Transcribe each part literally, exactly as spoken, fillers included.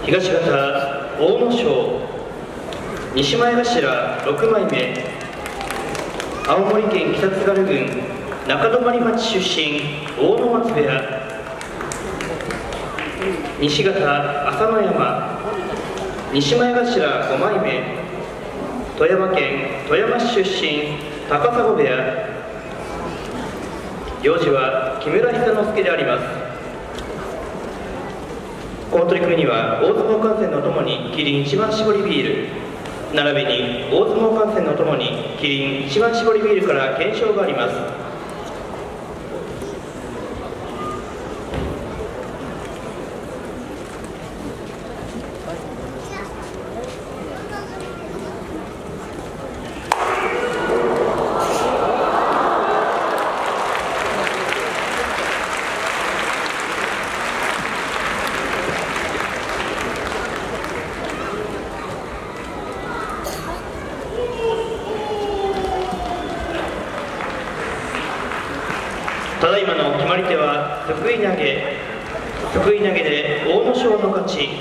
東方大野賞西前頭ろくまいめ、青森県北津軽郡中泊町出身大野松部屋、西方朝乃山西前頭ごまいめ、富山県富山市出身高砂部屋、行司は木村久之助であります。この取り組みには大相撲観戦のともにキリン一番搾りビール並びに大相撲観戦のともにキリン一番搾りビールから懸賞があります。ただいまの決まり手はすくい投げ、すくい投げで大野賞の勝ち。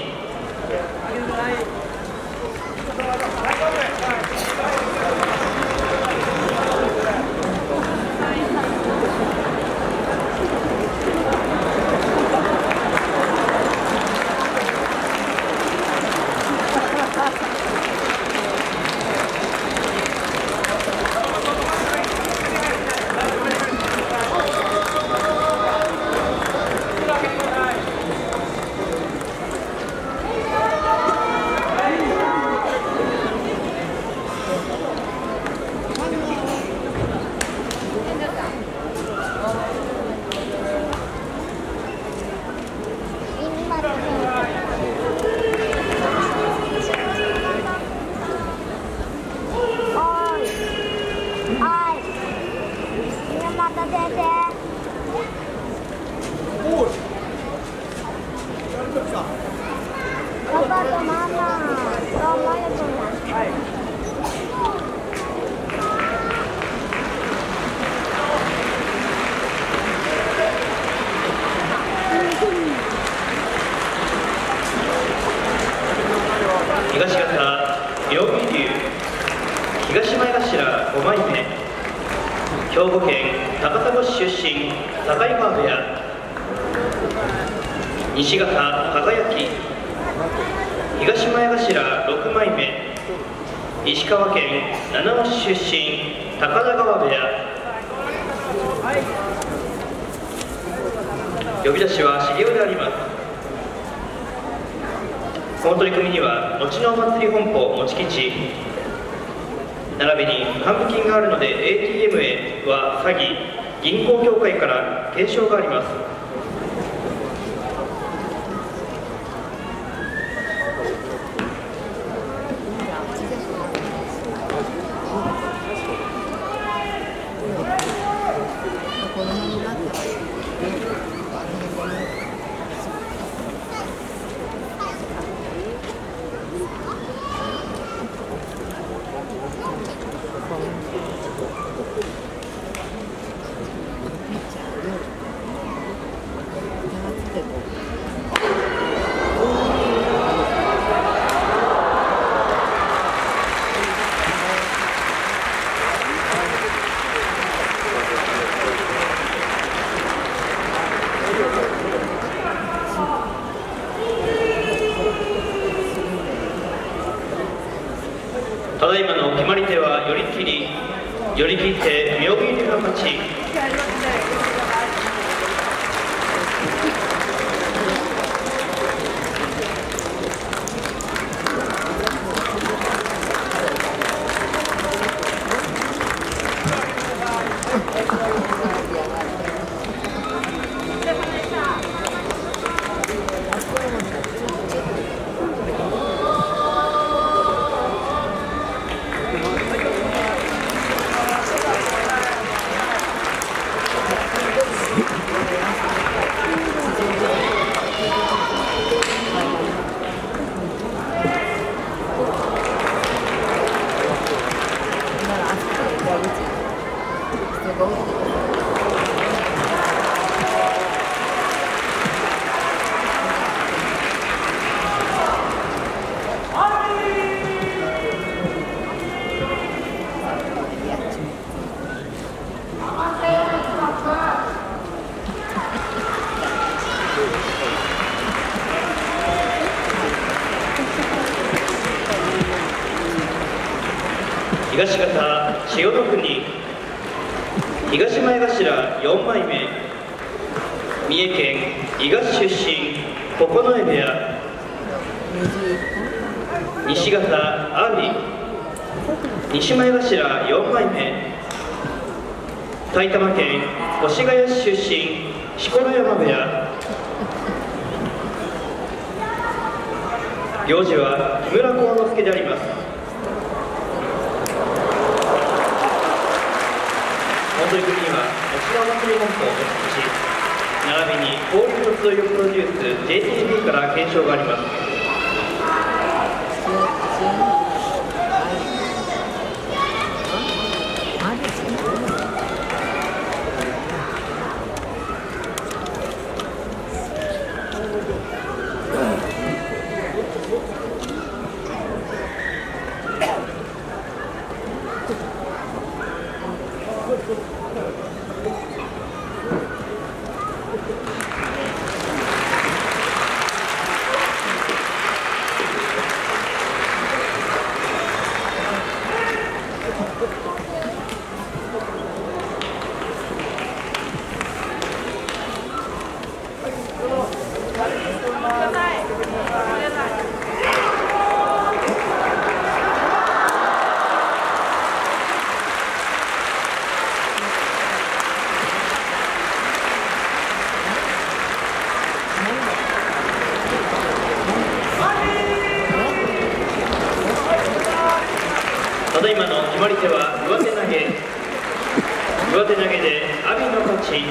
Papa to mama, semuanya punya. 東方妙義龍東前頭ごまいめ、兵庫県高砂市出身境川部屋、西方輝東前頭ろくまいめ、石川県七尾市出身高田川部屋、呼び出しは茂雄であります。この取り組みには後のお祭り本舗持ち吉並びに還付金があるので エーティーエム へは詐欺、銀行協会から懸賞があります。ただいまの決まり手は寄り切り、寄り切って妙義龍の勝ち。 東方千代の国東前頭よんまいめ、三重県伊賀市出身九重部屋。西方阿炎西前頭よんまいめ、埼玉県越谷市出身錣山部屋。行司は木村幸之助であります。本取組には沖縄祭り本校の土並びに交流の集いをプロデュース ジェイティービー から検証があります。ただいまの決まり手は上手投げ。上手投げで阿炎の勝ち。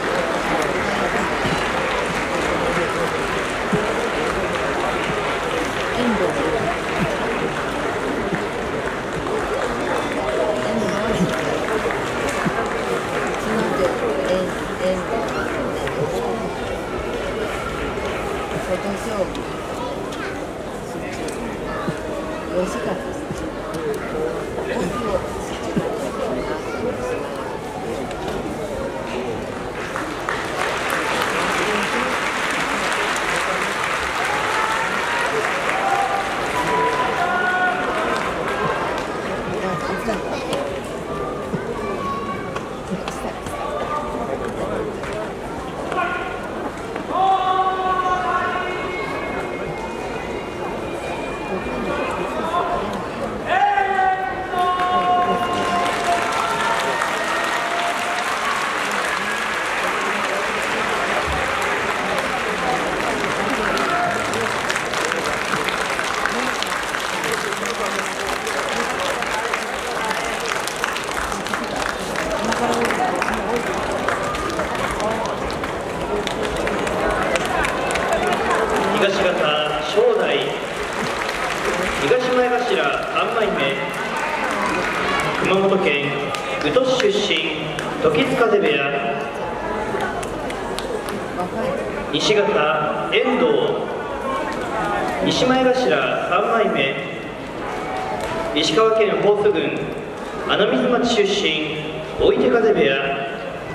東方正代東前頭さんまいめ、熊本県宇土市出身時津風部屋。西方遠藤西前頭さんまいめ、石川県豊洲郡穴水町出身追手風部屋。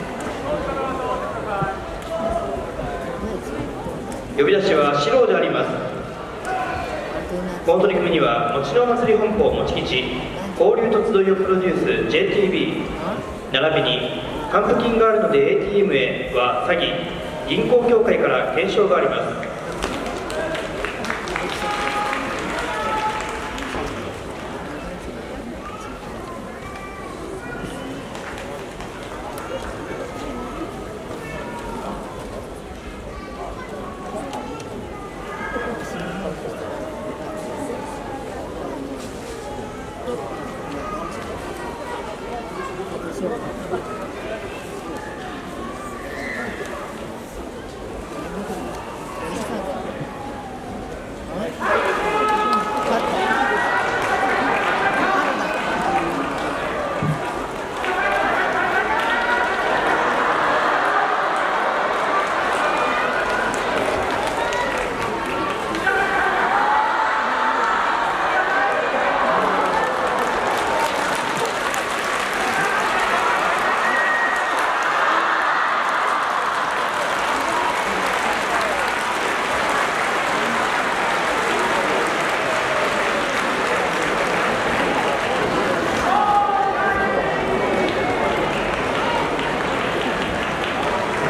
呼び出しは四郎であります。この取り組みには餅の祭り本校もち吉交流と集いをプロデュース ジェイティービー 並びに還付金があるので エーティーエム へは詐欺銀行協会から検証があります。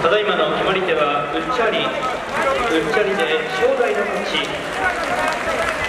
ただいまの決まり手はうっちゃり、うっちゃりで正代の勝ち。